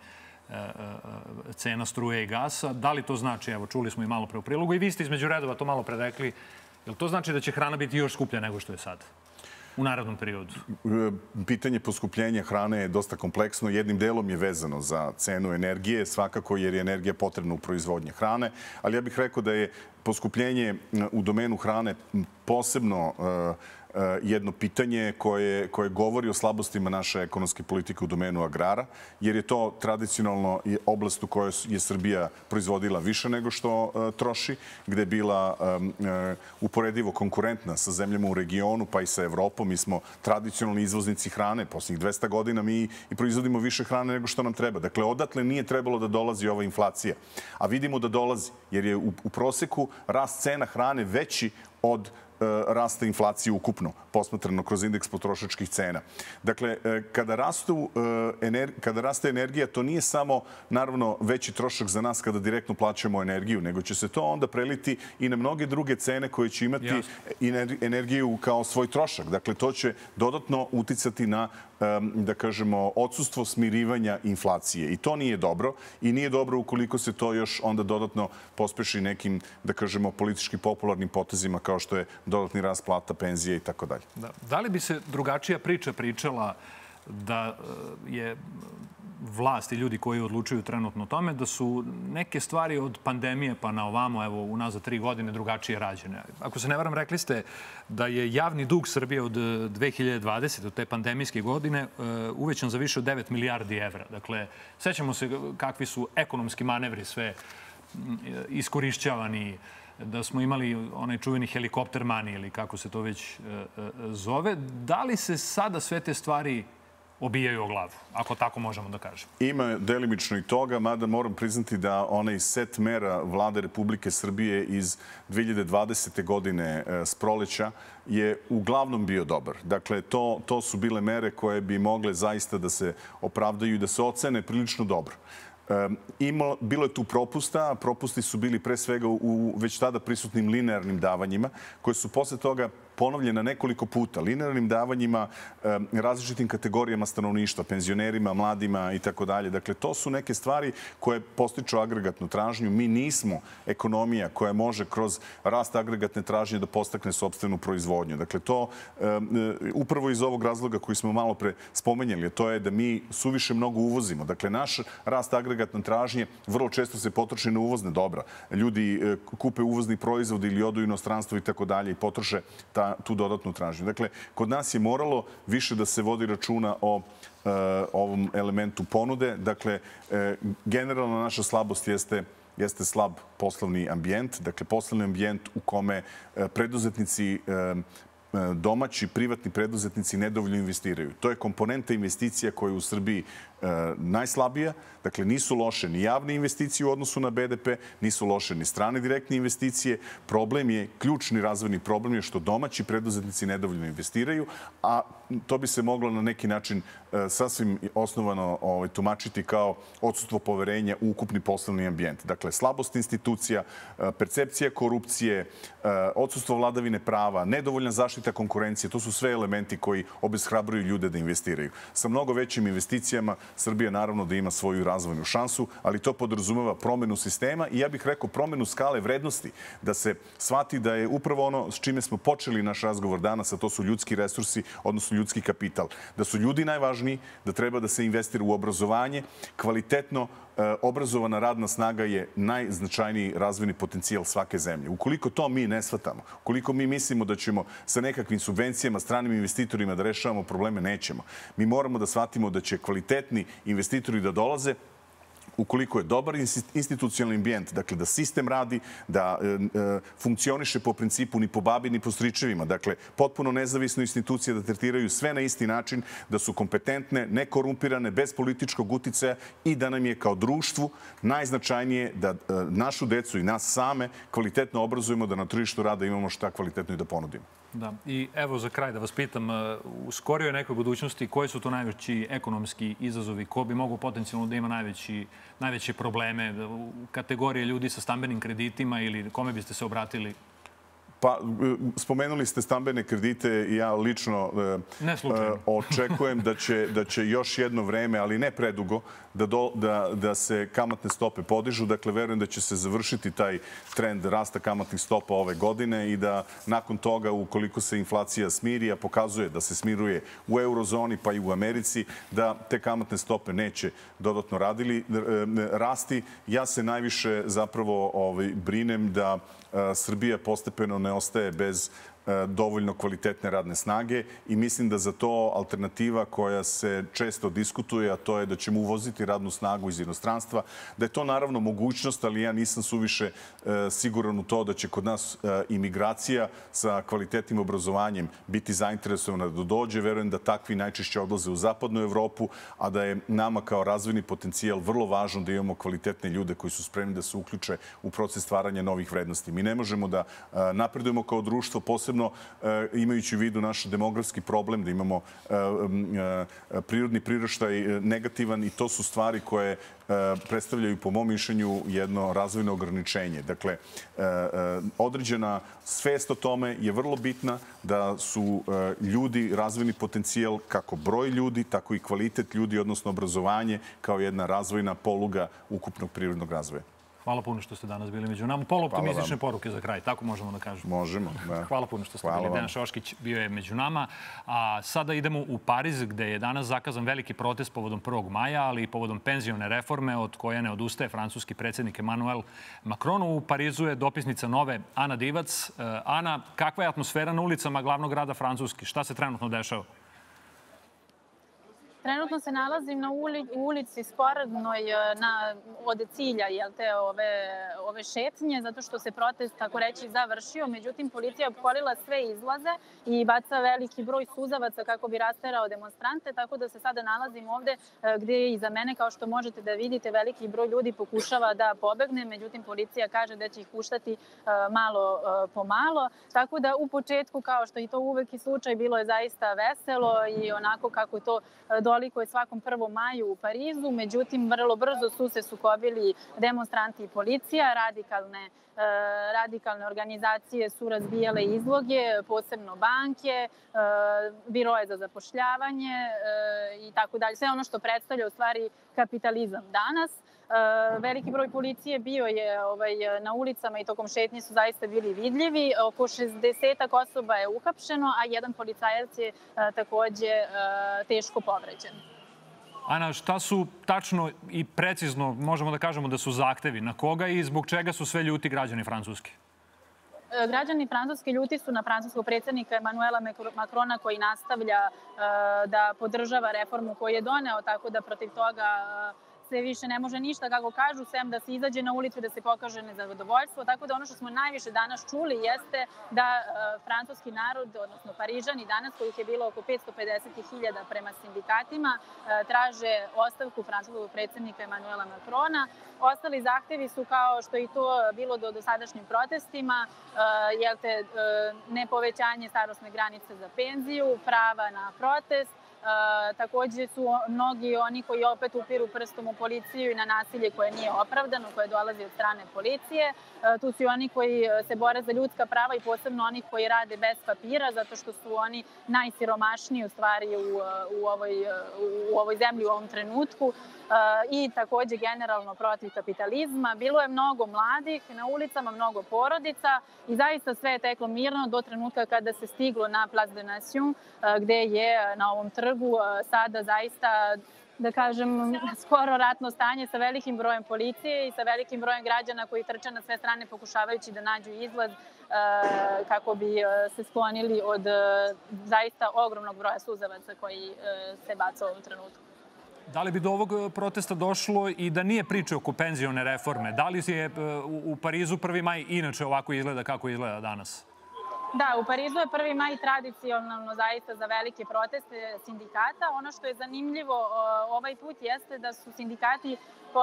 cena struje i gasa, da li to znači, evo, čuli smo i malo pre u prilogu i vi ste između redova to malo pre rekli, je li to znači da će hrana biti još skuplja nego što je sad? U narednom periodu? Pitanje poskupljenja hrane je dosta kompleksno. Jednim delom je vezano za cenu energije, svakako jer je energija potrebna u proizvodnje hrane, ali ja bih rekao da je poskupljenje u domenu hrane posebno jedno pitanje koje govori o slabostima naše ekonomske politike u domenu agrara, jer je to tradicionalno oblast u kojoj je Srbija proizvodila više nego što troši, gde je bila uporedivo konkurentna sa zemljama u regionu, pa i sa Evropom. Mi smo tradicionalni izvoznici hrane. Posljednjih 200 godina mi i proizvodimo više hrane nego što nam treba. Dakle, odatle nije trebalo da dolazi ova inflacija. A vidimo da dolazi, jer je u proseku rast cena hrane veći od rasta inflacije ukupno, posmatrano kroz indeks potrošačkih cena. Dakle, kada raste energija, to nije samo, naravno, veći trošak za nas kada direktno plaćamo energiju, nego će se to onda preliti i na mnoge druge cene koje će imati energiju kao svoj trošak. Dakle, to će dodatno uticati na, da kažemo, odsustvo smirivanja inflacije. I to nije dobro. I nije dobro ukoliko se to još onda dodatno pospeši nekim, da kažemo, politički popularnim potezima kao što je dodatni rast plata, penzije i tako dalje. Da li bi se drugačija priča pričala da je vlast i ljudi koji odlučuju trenutno o tome, da su neke stvari od pandemije pa na ovamo, evo, unazad 3 godine drugačije rađene. Ako se ne varam, rekli ste da je javni dug Srbije od 2020, od te pandemijske godine, uvećan za više od 9 milijardi evra. Dakle, sećamo se kakvi su ekonomski manevri sve iskorišćavani, da smo imali onaj čuveni helikopter money ili kako se to već zove. Da li se sada sve te stvari obijaju o glavu, ako tako možemo da kažemo? Ima delimično i toga, mada moram priznati da onaj set mera Vlade Republike Srbije iz 2020. godine s proleća je uglavnom bio dobar. Dakle, to su bile mere koje bi mogle zaista da se opravdaju i da se ocene prilično dobro. Bilo je tu propusta. Propusti su bili pre svega u već tada prisutnim linearnim davanjima, koje su posle toga ponovljena nekoliko puta. Linearnim davanjima različitim kategorijama stanovništva, penzionerima, mladima i tako dalje. Dakle, to su neke stvari koje postiču agregatnu tražnju. Mi nismo ekonomija koja može kroz rast agregatne tražnje da postakne sopstvenu proizvodnju. Dakle, to upravo iz ovog razloga koji smo malo pre spomenjali, to je da mi suviše mnogo uvozimo. Dakle, naš rast agregatne tražnje vrlo često se potroši na uvozne dobra. Ljudi kupe uvozni proizvod ili odu u inostranstvo i tako dalje i potroše tu dodatnu tražnju. Dakle, kod nas je moralo više da se vodi računa o ovom elementu ponude. Dakle, generalno naša slabost jeste slab poslovni ambijent. Dakle, poslovni ambijent u kome preduzetnici, domaći, privatni preduzetnici nedovoljno investiraju. To je komponenta investicija koja je u Srbiji najslabija. Dakle, nisu loše ni javne investicije u odnosu na BDP, nisu loše ni strane direktne investicije. Problem je, ključni razvojni problem je što domaći preduzetnici nedovoljno investiraju, a to bi se moglo na neki način sasvim osnovano tumačiti kao odsustvo poverenja u ukupni poslovni ambijent. Dakle, slabost institucija, percepcija korupcije, odsustvo vladavine prava, nedovoljna zaštita konkurencije, to su sve elementi koji obeshrabruju ljude da investiraju. Sa mnogo većim investicijama Srbija naravno da ima svoju razvojnu šansu, ali to podrazumeva promenu sistema i ja bih rekao promenu skale vrednosti, da se shvati da je upravo ono s čime smo počeli naš razgovor danas, a to su ljudski resursi, odnosno ljudski kapital. Da su ljudi najvažniji, da treba da se investira u obrazovanje. Kvalitetno obrazovana radna snaga je najznačajniji razvojni potencijal svake zemlje. Ukoliko to mi ne shvatamo, ukoliko mi mislimo da ćemo sa nekakvim subvencijama, stranim investitorima da rešavamo probleme, nećemo. Mi moramo da shvatimo da će kvalitetni investitori da dolaze ukoliko je dobar institucionalni ambijent, dakle da sistem radi, da funkcioniše po principu ni po babi ni po stričevima, dakle potpuno nezavisno institucije da tretiraju sve na isti način, da su kompetentne, nekorumpirane, bez političkog uticaja i da nam je kao društvu najznačajnije da našu decu i nas same kvalitetno obrazujemo, da na tržištu rada imamo šta kvalitetno i da ponudimo. Da. I evo za kraj da vas pitam, u skorijoj nekoj budućnosti koji su to najveći ekonomski izazovi? Ko bi mogao potencijalno da ima najveće probleme? U kategorije ljudi sa stambenim kreditima ili kome biste se obratili? Pa, spomenuli ste stambene kredite i ja lično očekujem da će još jedno vreme, ali ne predugo, da se kamatne stope podižu. Dakle, verujem da će se završiti taj trend rasta kamatnih stopa ove godine i da nakon toga, ukoliko se inflacija smiri, a pokazuje da se smiruje u eurozoni pa i u Americi, da te kamatne stope neće dodatno rasti. Ja se najviše zapravo brinem da Srbija postepeno ne ostaje bez dovoljno kvalitetne radne snage i mislim da za to alternativa koja se često diskutuje, a to je da ćemo uvoziti radnu snagu iz inostranstva, da je to naravno mogućnost, ali ja nisam suviše siguran u to da će kod nas imigracija sa kvalitetnim obrazovanjem biti zainteresovana da dođe. Verujem da takvi najčešće odlaze u zapadnu Evropu, a da je nama kao razvojni potencijal vrlo važno da imamo kvalitetne ljude koji su spremni da se uključe u proces stvaranja novih vrednosti. Mi ne možemo da napredujemo kao društvo, posebno imajući u vidu naš demografski problem, da imamo prirodni priraštaj negativan i to su stvari koje predstavljaju, po mom mišljenju, jedno razvojno ograničenje. Dakle, određena svest o tome je vrlo bitna, da su ljudi razvojni potencijal, kako broj ljudi, tako i kvalitet ljudi, odnosno obrazovanje, kao jedna razvojna poluga ukupnog prirodnog razvoja. Hvala puno što ste danas bili među nama. Poluoptimistične poruke za kraj, tako možemo da kažemo. Možemo, da. Hvala puno što ste bili. Dejan Šoškić bio je među nama. A sada idemo u Pariz, gde je danas zakazan veliki protest povodom 1. maja, ali i povodom penzione reforme od koje ne odustaje francuski predsjednik Emmanuel Macron. U Parizu je dopisnica Nove Ana Divac. Ana, kakva je atmosfera na ulicama glavnog grada Francuski? Šta se trenutno dešava? Trenutno se nalazim na ulici sporednoj od cilja ove šetnje, zato što se protest, tako reći, završio. Međutim, policija je opkolila sve izlaze i baca veliki broj suzavaca kako bi rasterao demonstrante, tako da se sada nalazim ovde gde je iza mene, kao što možete da vidite, veliki broj ljudi pokušava da pobegne, međutim, policija kaže da će ih puštati malo po malo. Tako da u početku, kao što i to uvek i slučaj, bilo je zaista veselo i onako kako to doliko je svakom 1. maju u Parizu. Međutim, vrlo brzo su se sukobili demonstranti i policija. Radikalne organizacije su razbijale izloge, posebno banke, biroje za zapošljavanje i tako dalje. Sve ono što predstavlja u stvari kapitalizam danas. Veliki broj policije bio je na ulicama i tokom šetnje su zaista bili vidljivi. Oko 60 osoba je uhapšeno, a jedan policajac je takođe teško povređen. Ana, šta su tačno i precizno, možemo da kažemo da su zahtevi? Na koga i zbog čega su sve ljuti građani Francuske? Građani Francuske ljuti su na francuskog predsjednika Emmanuela Macrona koji nastavlja da podržava reformu koju je doneo, tako da protiv toga se više ne može ništa, kako kažu, sem da se izađe na ulicu i da se pokaže nezadovoljstvo. Tako da ono što smo najviše danas čuli jeste da francuski narod, odnosno Parižani danas, kojih je bilo oko 550.000 prema sindikatima, traže ostavku francuskog predsjednika Emmanuela Macrona. Ostali zahtevi su, kao što i to bilo do dosadašnjim protestima, nepovećanje starosne granice za penziju, prava na protest. Takođe su mnogi oni koji opet upiru prstom u policiju i na nasilje koje nije opravdano, koje dolazi od strane policije. Tu su i oni koji se bore za ljudska prava i posebno oni koji rade bez papira, zato što su oni najsiromašniji u stvari u ovoj zemlji u ovom trenutku. I takođe generalno protiv kapitalizma. Bilo je mnogo mladih na ulicama, mnogo porodica i zaista sve je teklo mirno do trenutka kada se stiglo na Place des Nations, gde je na ovom trgu sada zaista, da kažem, skoro ratno stanje sa velikim brojem policije i sa velikim brojem građana koji trče na sve strane pokušavajući da nađu izlaz kako bi se sklonili od zaista ogromnog broja suzavaca koji se baca u ovom trenutku. Da li bi do ovog protesta došlo i da nije priče oko penzione reforme? Da li je u Parizu 1. maj inače ovako izgleda kako izgleda danas? Da, u Parizu je 1. maj tradicionalno zaista za velike proteste sindikata. Ono što je zanimljivo ovaj put jeste da su sindikati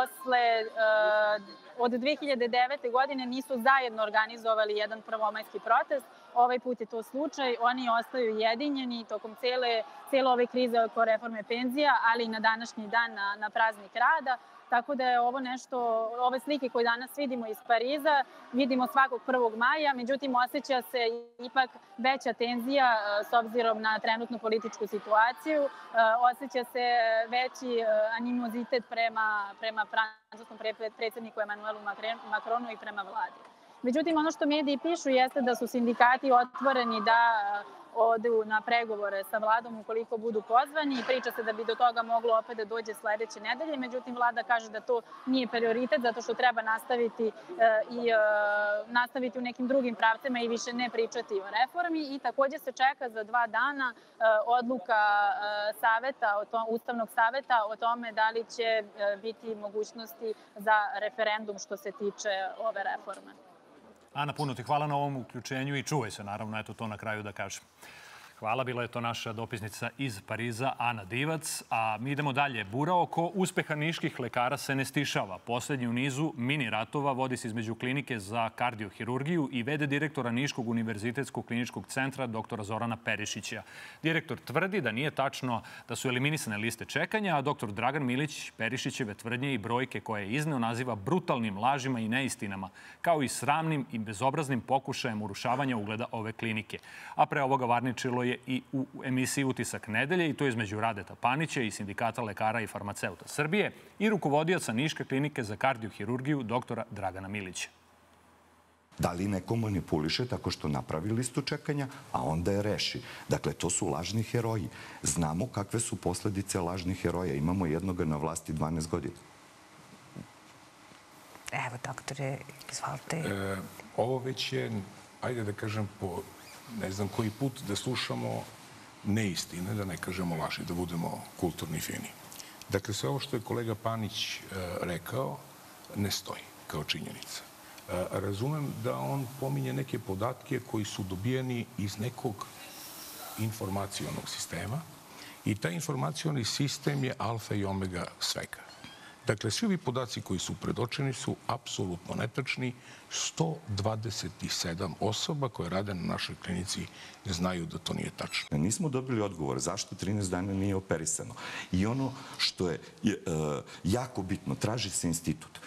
od 2009. godine nisu zajedno organizovali jedan prvomajski protest. Ovaj put je to slučaj. Oni ostaju jedinjeni tokom cele ove krize oko reforme penzija, ali i na današnji dan na praznik rada. Tako da je ovo nešto, ove slike koje danas vidimo iz Pariza, vidimo svakog 1. maja, međutim osjeća se ipak veća tenzija s obzirom na trenutnu političku situaciju, osjeća se veći animozitet prema francuskom predsjedniku Emmanuelu Macronu i prema vladi. Međutim, ono što mediji pišu jeste da su sindikati otvoreni da odu na pregovore sa vladom ukoliko budu pozvani. Priča se da bi do toga moglo opet da dođe sledeće nedelje. Međutim, vlada kaže da to nije prioritet zato što treba nastaviti u nekim drugim pravcima i više ne pričati o reformi. I takođe se čeka za 2 dana odluka Ustavnog saveta o tome da li će biti mogućnosti za referendum što se tiče ove reforme. Ana, puno ti hvala na ovom uključenju i čuvaj se, naravno, eto to na kraju da kažem. Hvala, bila je to naša dopisnica iz Pariza, Ana Divac. A mi idemo dalje. Bura oko uspeha niških lekara se ne stišava. Poslednji u nizu mini ratova vodi se između klinike za kardiohirurgiju i v.d. direktora Niškog univerzitetskog kliničkog centra dr. Zorana Perišića. Direktor tvrdi da nije tačno da su eliminisane liste čekanja, a dr. Dragan Milić Perišićeve tvrdnje i brojke koje je izneo naziva brutalnim lažima i neistinama, kao i sramnim i bezobraznim pokušajem urušavanja ugleda ove klinike. A pre ovoga varničilo je i u emisiji Utisak nedelje, i to između Radeta Panića i Sindikata lekara i farmaceuta Srbije i rukovodioca Niške klinike za kardiohirurgiju doktora Dragana Milića. Da li neko manipuliše tako što napravi listu čekanja, a onda je reši? Dakle, to su lažni heroji. Znamo kakve su posledice lažnih heroja. Imamo jednoga na vlasti 12 godina. Evo, doktore, izvolite. Ovo već je, ajde da kažem, po ne znam koji put da slušamo neistine, da ne kažemo laži, da budemo kulturni i fini. Dakle, sve ovo što je kolega Panić rekao ne stoji kao činjenica. Razumem da on pominje neke podatke koji su dobijeni iz nekog informacionog sistema i taj informacioni sistem je alfa i omega svega. Dakle, svi ovi podaci koji su predočeni su apsolutno netačni. 127 osoba koje rade na našoj klinici znaju da to nije tačno. Nismo dobili odgovor zašto 13 dana nije operisano. I ono što je jako bitno, traži se institut.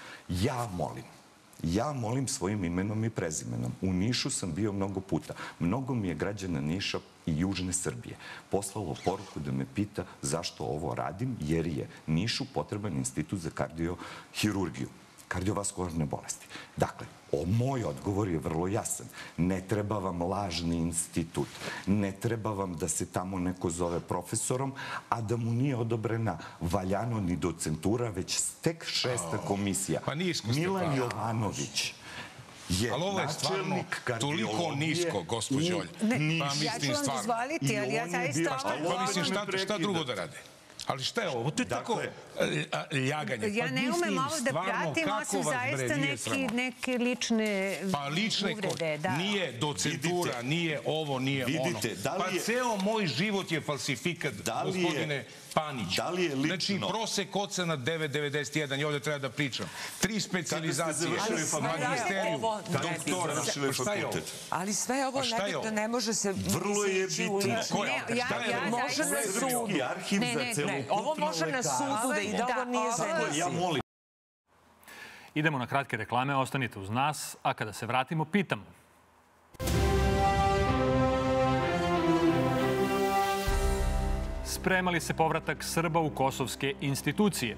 Ja molim svojim imenom i prezimenom. U Nišu sam bio mnogo puta. Mnogo mi je građana Niša i Južne Srbije poslalo poruku da me pita zašto ovo radim, jer je Nišu potreban institut za kardiohirurgiju, kardiovaskularne bolesti. Dakle, moj odgovor je vrlo jasan. Ne treba vam lažni institut. Ne treba vam da se tamo neko zove profesorom, a da mu nije odobrena valjano ni docentura, već tek 6. komisija. Milan Jovanović je načelnik kardiologije. Toliko nisko, gospođo Olja. Ja ću vam dozvoliti, ali ja zaista... Pa mislim, šta drugo da rade? Ali šta je ovo? To je tako ljaganje. Ja ne umem ovo da pratim, osim zaista neke lične uvrede. Nije docentura, nije ovo, nije ono. Pa ceo moj život je falsifikat, gospodine Panić. Znači, prosek ocena 9,91 i ovdje treba da pričam. 3 specijalizacije, magisteriju, doktora. Šta je ovo? Ali sve je ovo nebitno, ne može se... Vrlo je bitno. Može na sudu. Ne, ovo može na sudu da ide, ovo nije za... Idemo na kratke reklame, ostanite uz nas, a kada se vratimo, pitamo. Sprema li se povratak Srba u kosovske institucije?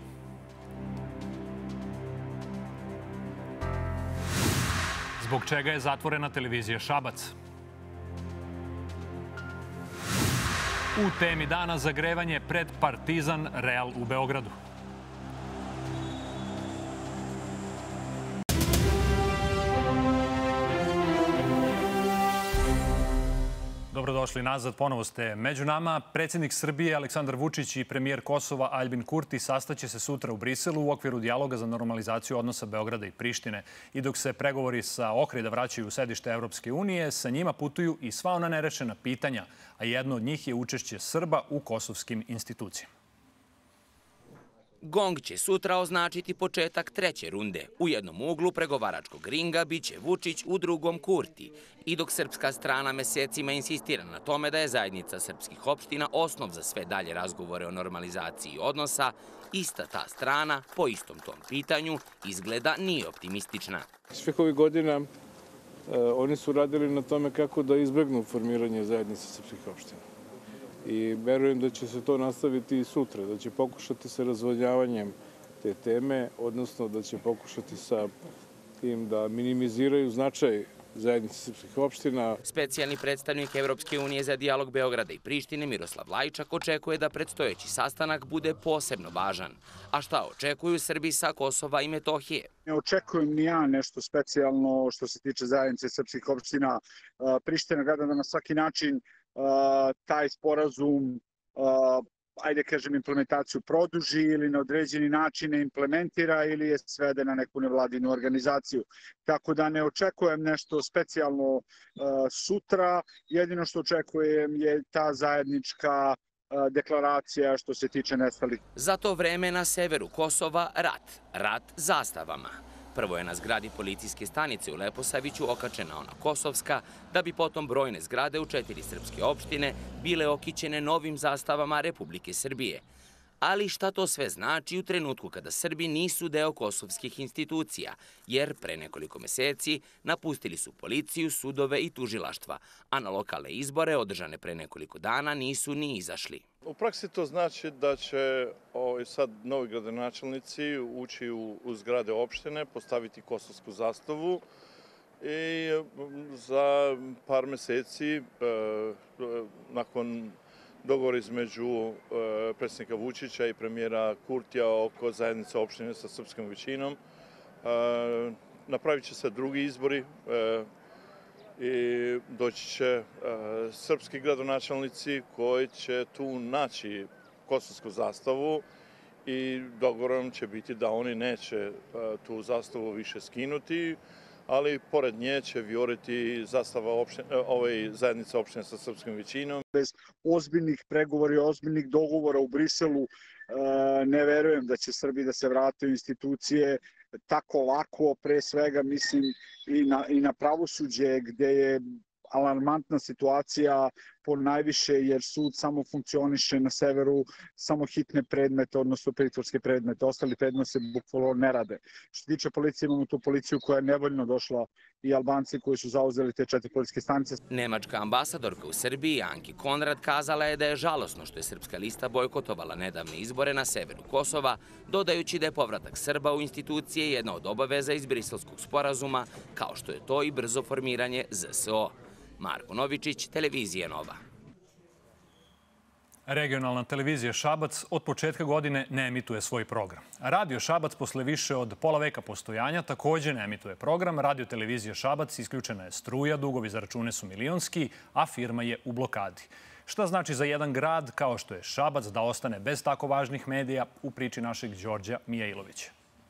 Zbog čega je zatvorena televizija Šabac? U temi dana zagrevanje pred Partizan Real u Beogradu. Dobrodošli nazad, ponovo ste među nama. Predsjednik Srbije Aleksandar Vučić i premijer Kosova Aljbin Kurti sastaće se sutra u Briselu u okviru dijaloga za normalizaciju odnosa Beograda i Prištine. I dok se pregovori sa Ohrida vraćaju u sedište Evropske unije, sa njima putuju i sva ona nerešena pitanja, a jedno od njih je učešće Srba u kosovskim institucijama. Gong će sutra označiti početak treće runde. U jednom uglu pregovaračkog ringa biće Vučić, u drugom Kurti. I dok srpska strana mesecima insistira na tome da je zajednica srpskih opština osnov za sve dalje razgovore o normalizaciji odnosa, ista ta strana, po istom tom pitanju, izgleda nije optimistična. Svih ovih godina oni su radili na tome kako da izbegnu formiranje zajednice srpskih opština. I verujem da će se to nastaviti i sutra, da će pokušati sa razvodnjavanjem te teme, odnosno da će pokušati sa tim da minimiziraju značaj zajednice srpskih opština. Specijalni predstavnik Evropske unije za dijalog Beograda i Prištine Miroslav Lajčak očekuje da predstojeći sastanak bude posebno važan. A šta očekuju Srbi sa Kosova i Metohije? Ne očekujem ni ja nešto specijalno što se tiče zajednice srpskih opština. Priština gleda da na svaki način taj sporazum, ajde kažem, implementaciju produži ili na određeni način ne implementira ili je svede na neku nevladinu organizaciju. Tako da ne očekujem nešto specijalno sutra. Jedino što očekujem je ta zajednička deklaracija što se tiče nestalih. Za to vreme na severu Kosova rat zastavama. Prvo je na zgradi policijske stanice u Leposaviću okačena ona kosovska, da bi potom brojne zgrade u 4 srpske opštine bile okićene novim zastavama Republike Srbije. Ali šta to sve znači u trenutku kada Srbi nisu deo kosovskih institucija, jer pre nekoliko meseci napustili su policiju, sudove i tužilaštva, a na lokalne izbore održane pre nekoliko dana nisu ni izašli. U praksi to znači da će sad novi gradonačelnici ući u zgrade opštine, postaviti kosovsku zastavu i za par meseci nakon dogovor između predsjednika Vučića i premijera Kurtija oko zajednice opštine sa srpskom većinom. Napravit će se drugi izbori i doći će srpski gradonačelnici koji će tu naći kosovsku zastavu i dogovorom će biti da oni neće tu zastavu više skinuti, ali pored nje će vijoriti zastava zajednice opštine sa srpskom većinom. Bez ozbiljnih pregovora i ozbiljnih dogovora u Briselu ne verujem da će Srbi da se vrate u institucije tako lako, pre svega mislim i na pravosuđe gde je alarmantna situacija po najviše jer sud samo funkcioniše na severu, samo hitne predmete, odnosno pritvorske predmete. Ostali predmeti se bukvalno ne rade. Što se tiče policije, imamo tu policiju koja je nevoljno došla i Albanci koji su zauzeli te 4 policijske stanice. Nemačka ambasadorka u Srbiji, Anki Konrad, kazala je da je žalosno što je Srpska lista bojkotovala nedavne izbore na severu Kosova, dodajući da je povratak Srba u institucije jedna od obaveza iz Briselskog sporazuma, kao što je to i brzo formiranje ZSO. Marko Novičić, Televizija Nova. Regionalna televizija Šabac od početka godine ne emituje svoj program. Radio Šabac posle više od pola veka postojanja također ne emituje program. Radio televizija Šabac isključena je struja, dugovi za račune su milionski, a firma je u blokadi. Šta znači za jedan grad kao što je Šabac da ostane bez tako važnih medija u priči našeg Đorđa Mijailovića.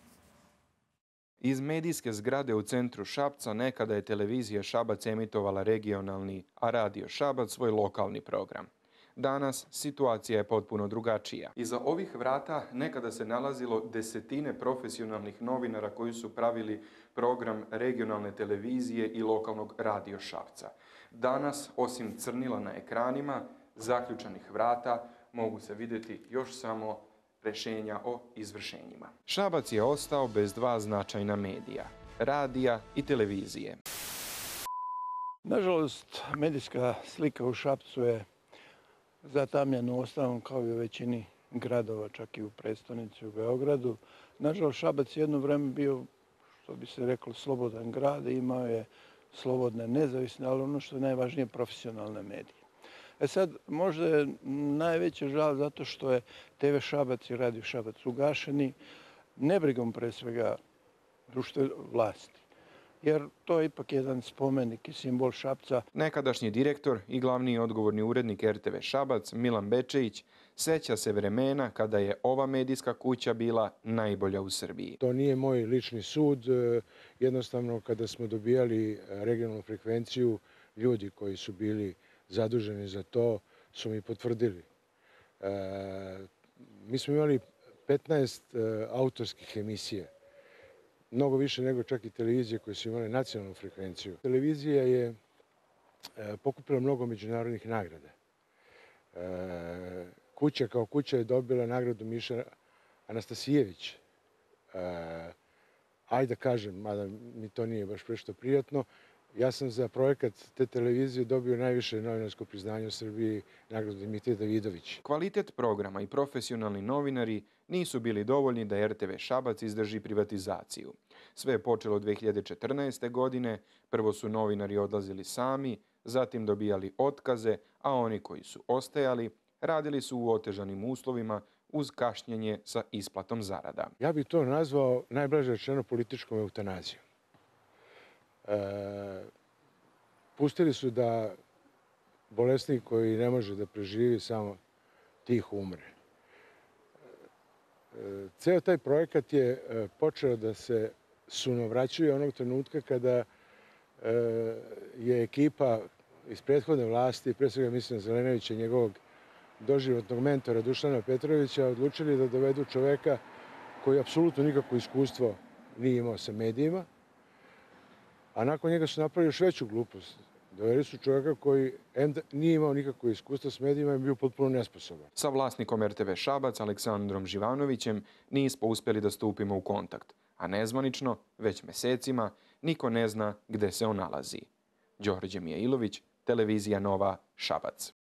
Iz medijske zgrade u centru Šapca nekada je televizija Šabac emitovala regionalni, a Radio Šabac svoj lokalni program. Danas situacija je potpuno drugačija. Iza ovih vrata nekada se nalazilo desetine profesionalnih novinara koji su pravili program regionalne televizije i lokalnog Radio Šapca. Danas, osim crnila na ekranima, zaključanih vrata, mogu se vidjeti još samo rešenja o izvršenjima. Šabac je ostao bez dva značajna medija, radija i televizije. Nažalost, medijska slika u Šapcu je zatamljena uostalom kao i u većini gradova, čak i u prestonici u Beogradu. Nažalost, Šabac je jedno vreme bio, što bi se reklo, slobodan grad i imao je slobodne, nezavisne, ali ono što je najvažnije, profesionalne medije. Sad, možda je najveća žal zato što je TV Šabac i Radio Šabac ugašeni nebrigom pre svega društva vlasti. Jer to je ipak jedan spomenik i simbol Šapca. Nekadašnji direktor i glavni odgovorni urednik RTV Šabac, Milan Bečejić, seća se vremena kada je ova medijska kuća bila najbolja u Srbiji. To nije moj lični sud. Jednostavno, kada smo dobijali regionalnu frekvenciju, ljudi koji su bili zaduženi za to su mi potvrdili. Mi smo imali 15 autorskih emisija. Mnogo više nego čak i televizije koje su imale nacionalnu frekvenciju. Televizija je pokupila mnogo međunarodnih nagrada. Kuća kao kuća je dobila nagradu Miša Anastasijević. Ajde da kažem, mada mi to nije baš prešto prijatno, ja sam za projekat te televizije dobio najviše novinarsko priznanje u Srbiji, nagradu Dimitrije Davidović. Kvalitet programa i profesionalni novinari nisu bili dovoljni da RTV Šabac izdrži privatizaciju. Sve je počelo 2014. godine, prvo su novinari odlazili sami, zatim dobijali otkaze, a oni koji su ostajali radili su u otežanim uslovima uz kašnjenje sa isplatom zarada. Ja bih to nazvao najblaže rečeno političkom eutanazijom. Pustili su da bolesnik koji ne može da preživi samo tiho umre. Ceo taj projekat je počeo da se sunovraćuje onog trenutka kada je ekipa iz prethodne vlasti, pre svega mislim na Zelenovića i njegovog doživotnog mentora Dušana Petrovića, odlučili da dovedu čoveka koji apsolutno nikakvo iskustvo nije imao sa medijima, a nakon njega su napravili još veću glupost. Doveli su čovjeka koji nije imao nikakvo iskustva s medijima i bio potpuno nesposoban. Sa vlasnikom RTV Šabac, Aleksandrom Živanovićem, nismo uspjeli da stupimo u kontakt, a nezvanično, već mesecima, niko ne zna gde se on nalazi. Đorđe Mijailović, Televizija Nova, Šabac.